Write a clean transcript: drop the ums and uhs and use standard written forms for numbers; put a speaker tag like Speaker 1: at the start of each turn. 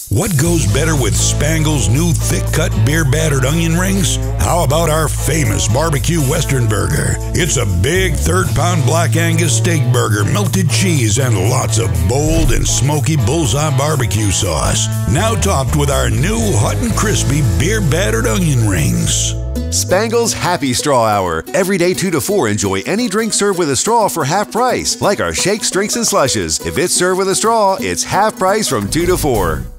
Speaker 1: What goes better with Spangles' new thick-cut beer-battered onion rings? How about our famous BBQ Western Burger? It's a big third-pound Black Angus Steakburger, melted cheese, and lots of bold and smoky bullseye barbecue sauce. Now topped with our new hot and crispy beer-battered onion rings.
Speaker 2: Spangles Happy Straw Hour. Every day 2 to 4, enjoy any drink served with a straw for half price, like our shakes, drinks, and slushes. If it's served with a straw, it's half price from 2 to 4.